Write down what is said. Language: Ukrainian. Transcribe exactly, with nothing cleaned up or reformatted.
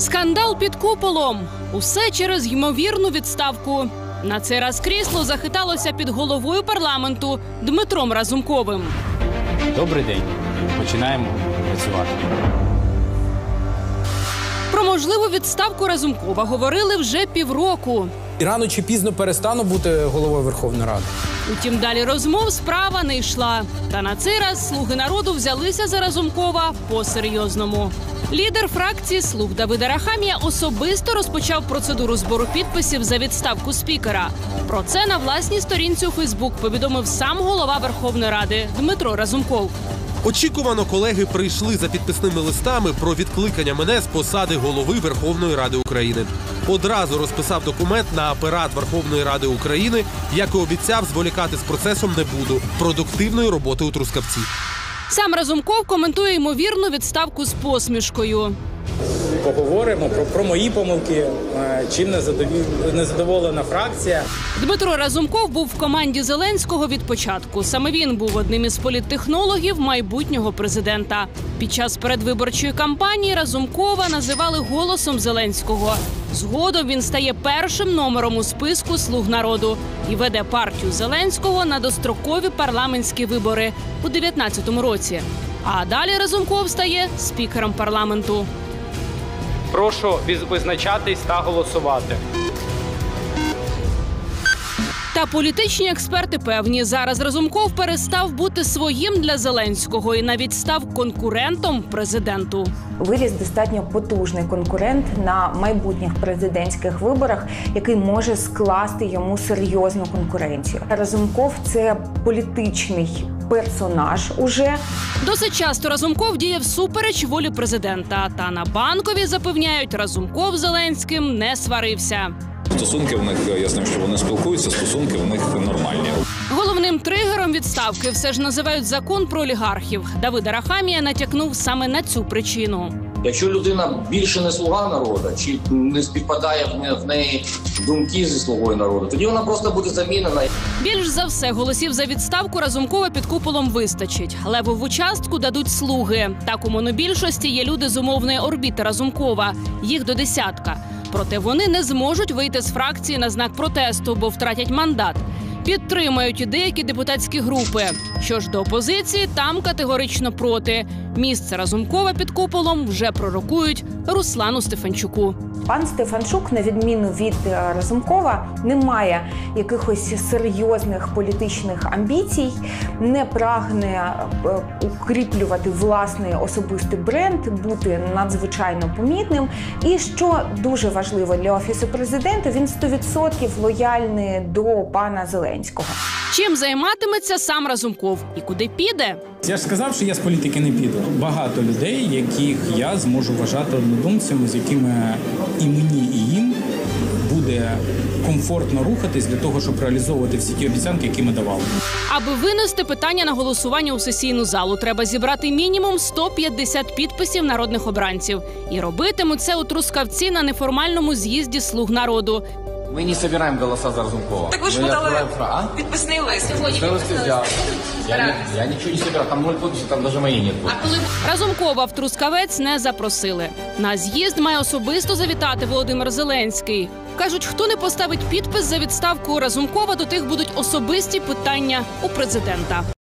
Скандал під куполом. Усе через ймовірну відставку. На цей раз крісло захиталося під головою парламенту Дмитром Разумковим. Добрий день. Починаємо працювати. Про можливу відставку Разумкова говорили вже півроку. І рано чи пізно перестану бути головою Верховної Ради. Утім, далі розмов справа не йшла. Та на цей раз «Слуги народу» взялися за Разумкова по-серйозному. Лідер фракції «Слуг» Давид Арахамія особисто розпочав процедуру збору підписів за відставку спікера. Про це на власній сторінці у Фейсбук повідомив сам голова Верховної Ради Дмитро Разумков. Очікувано колеги прийшли за підписними листами про відкликання мене з посади голови Верховної Ради України. Одразу розписав документ на апарат Верховної Ради України, як і обіцяв, зволікати з процесом не буду. Продуктивної роботи у Трускавці. Сам Разумков коментує ймовірну відставку з посмішкою. Поговоримо про, про мої помилки, чим незадоволена фракція. Дмитро Разумков був в команді Зеленського від початку. Саме він був одним із політтехнологів майбутнього президента. Під час передвиборчої кампанії Разумкова називали голосом Зеленського. Згодом він стає першим номером у списку «Слуг народу» і веде партію Зеленського на дострокові парламентські вибори у дев'ятнадцятому році. А далі Разумков стає спікером парламенту. Прошу визначатись та голосувати. Та політичні експерти певні, зараз Разумков перестав бути своїм для Зеленського і навіть став конкурентом президенту. Виріс достатньо потужний конкурент на майбутніх президентських виборах, який може скласти йому серйозну конкуренцію. Разумков – це політичний персонаж уже. Досить часто Разумков діє всупереч волі президента. Та на Банковій запевняють, Разумков з Зеленським не сварився. Стосунки в них, ясно, що вони спілкуються, стосунки в них нормальні. Головним тригером відставки все ж називають закон про олігархів. Давид Арахамія натякнув саме на цю причину. Якщо людина більше не слуга народу, чи не співпадає в неї думки зі слугою народу, тоді вона просто буде замінена. Більш за все голосів за відставку Разумкова під куполом вистачить. Левову частку дадуть слуги. Так у монобільшості є люди з умовної орбіти Разумкова. Їх до десятка. Проте вони не зможуть вийти з фракції на знак протесту, бо втратять мандат. Підтримають і деякі депутатські групи. Що ж до опозиції, там категорично проти. Місце Разумкова під куполом вже пророкують Руслану Стефанчуку. Пан Стефанчук, на відміну від Разумкова, не має якихось серйозних політичних амбіцій, не прагне укріплювати власний особистий бренд, бути надзвичайно помітним. І що дуже важливо для Офісу президента, він сто відсотків лояльний до пана Зеленського. Чим займатиметься сам Разумков і куди піде? Я ж сказав, що я з політики не піду. Багато людей, яких я зможу вважати однодумцями, з якими і мені, і їм буде комфортно рухатись для того, щоб реалізовувати всі ті обіцянки, які ми давали. Аби винести питання на голосування у сесійну залу, треба зібрати мінімум сто п'ятдесят підписів народних обранців. І робитимуть це у Трускавці на неформальному з'їзді «Слуг народу». Мы не собираем голоса за Разумкова. Так вы же подали підписний лист. Я, я ничего не собирал, там ноль подписей, там даже моей нет. Разумкова в Трускавець не запросили. На з'їзд має особисто завітати Володимир Зеленський. Кажуть, хто не поставить підпис за відставку Разумкова, до тих будуть особисті питання у президента.